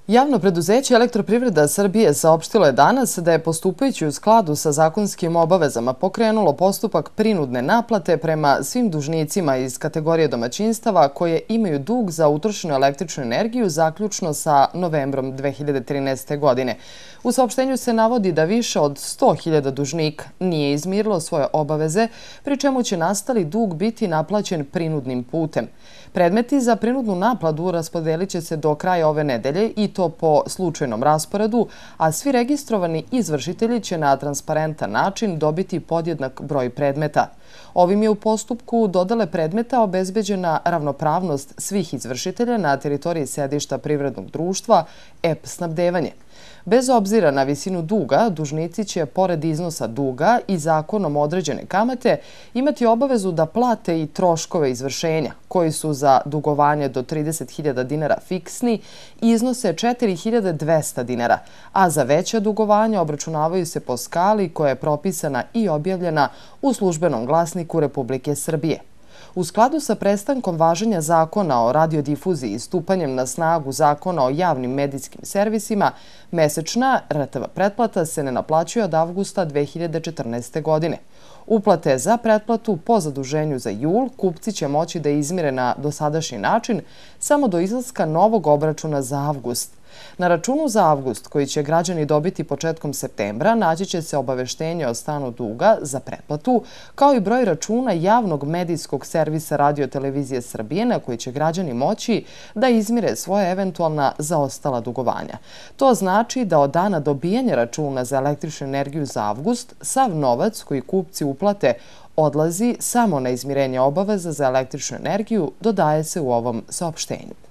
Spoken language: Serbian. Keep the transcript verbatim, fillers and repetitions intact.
Javno preduzeće Elektroprivreda Srbije saopštilo je danas da je postupajući u skladu sa zakonskim obavezama pokrenulo postupak prinudne naplate prema svim dužnicima iz kategorije domaćinstava koje imaju dug za utrošenu električnu energiju zaključno sa novembrom dve hiljade trinaeste. godine. U saopštenju se navodi da više od sto hiljada dužnika nije izmirilo svoje obaveze, pri čemu će nastali dug biti naplaćen prinudnim putem. Predmeti za prinudnu naplatu raspodelit će se do kraja ove nedelje i to po slučajnom rasporedu, a svi registrovani izvršitelji će na transparentan način dobiti podjednak broj predmeta. Ovim je u postupku dodele predmeta obezbeđena ravnopravnost svih izvršitelja na teritoriji sedišta privrednog društva E P snabdevanje. Bez obzira na visinu duga, dužnici će, pored iznosa duga i zakonom određene kamate, imati obavezu da plate i troškove izvršenja, koji su za dugovanje do trideset hiljada dinara fiksni i iznose četiri hiljade dvesta dinara, a za veća dugovanja obračunavaju se po skali koja je propisana i objavljena u Službenom glasniku Republike Srbije. U skladu sa prestankom važenja zakona o radiodifuziji i stupanjem na snagu zakona o javnim medijskim servisima, mesečna R T V pretplata se ne naplaćuje od avgusta dve hiljade četrnaeste. godine. Uplate za pretplatu po zaduženju za jul kupci će moći da izmire na dosadašnji način samo do izlaska novog obračuna za avgust. Na računu za avgust, koji će građani dobiti početkom septembra, naći će se obaveštenje o stanu duga za pretplatu, kao i broj računa javnog medijskog servisa Radio-televizije Srbije na koji će građani moći da izmire svoje eventualna zaostala dugovanja. To znači da od dana dobijanja računa za električnu energiju za avgust, sav novac koji kupci uplate odlazi samo na izmirenje obaveza za električnu energiju, dodaje se u ovom saopštenju.